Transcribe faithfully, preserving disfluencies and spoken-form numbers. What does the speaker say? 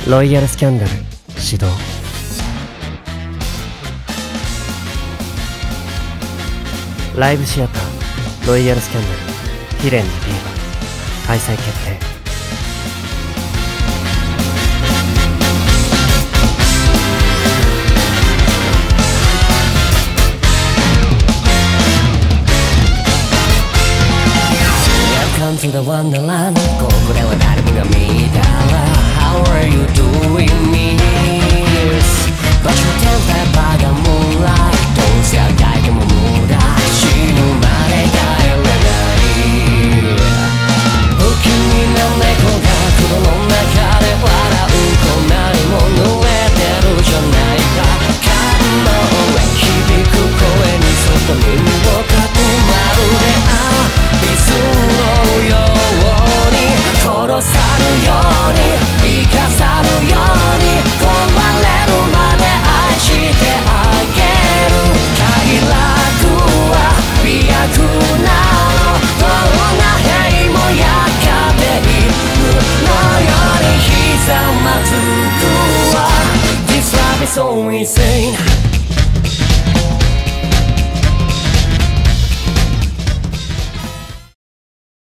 ロイヤルスキャンダル始動。ライブシアターロイヤルスキャンダル悲恋のディーバ開催決定。Welcome to the Wonderland ここでは誰もが見たら How are you doing me? But you can't let by the moonlight どうせあがいても無駄死ぬまで帰れない不気味な猫が黒の中で笑うこなにも濡れてるじゃないか感動へ響く声にそっと耳をかくまるであ水のように殺さるように生かさるように壊れるまで愛してあげる快楽は美薬なのどんな塀も焼かれいくのようにひざまずくわ This love is so insane